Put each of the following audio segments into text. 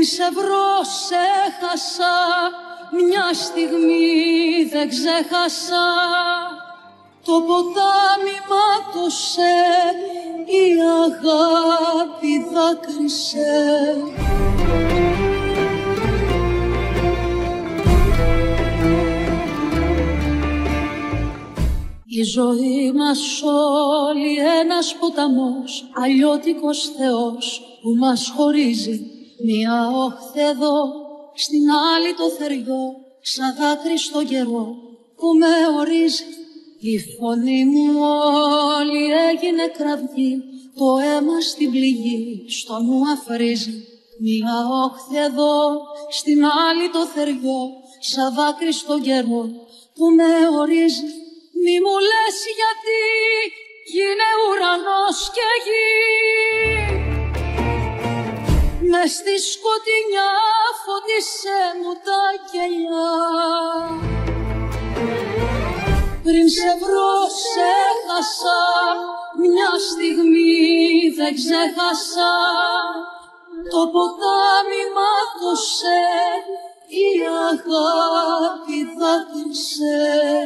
σε βρω σε χάσα, μια στιγμή δεν ξέχασα. Το ποτάμι μάτωσε, η αγάπη δάκρυσε. Η ζωή μας όλη ένας ποταμός, αλλιώτικος Θεός που μας χωρίζει. Μια όχθη εδώ, στην άλλη το θεριό, σαν δάκρυ στο καιρό που με ορίζει. Η φωνή μου όλη έγινε κραυγή, το αίμα στην πληγή στο νου αφρίζει. Μια όχθη εδώ, στην άλλη το θεριό, σαν δάκρυ στο καιρό που με ορίζει. Μη μου λες γιατί γίνε ουρανός και γη, μες στη σκοτεινιά φώτισε μου τα κελιά. Πριν σε βρω σε χάσα, μια στιγμή δεν ξέχασα. Το ποτάμι μάτωσε, η αγάπη δάκρυσε.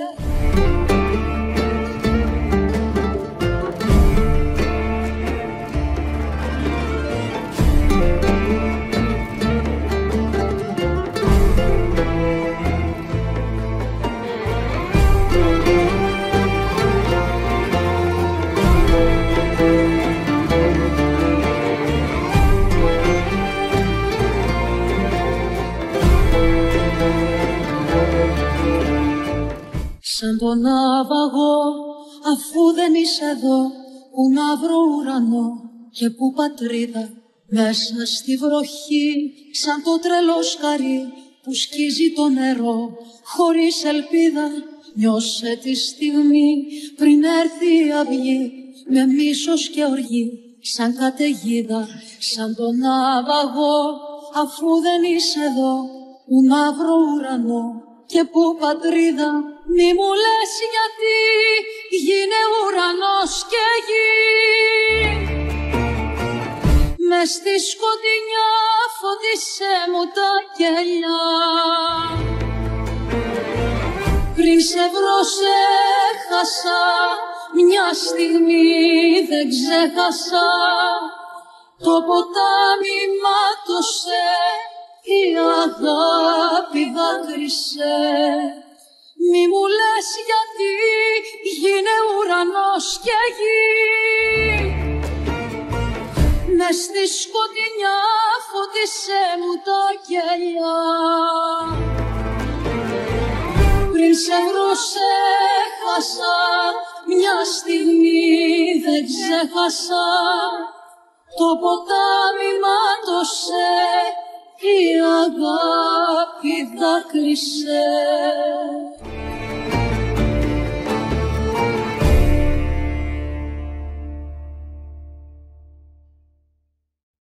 Σαν τον ναυαγό, αφού δεν είσαι εδώ, που να βρω ουρανό και που πατρίδα. Μέσα στη βροχή, σαν το τρελό σκαρί που σκίζει το νερό, χωρίς ελπίδα. Νιώσε τη στιγμή πριν έρθει η αυγή, με μίσος και οργή, σαν καταιγίδα. Σαν τον ναυαγό, αφού δεν είσαι εδώ, που να βρω ουρανό και που πατρίδα. Μη μου λες γιατί γίνε ουρανός και γη, μες στη σκοτεινιά φώτισε μου τα κελιά. Πριν σε βρω σε χάσα, μια στιγμή δεν ξέχασα. Το ποτάμι μάτωσε, η αγάπη δάκρυσε. Μη μου λες γιατί γίνε ουρανός και γη, μες στη σκοτεινιά φώτισε μου τα κελιά. Πριν σε βρω σε χάσα, μια στιγμή δεν ξέχασα. Το ποτάμι μάτωσε, η αγάπη δάκρυσε.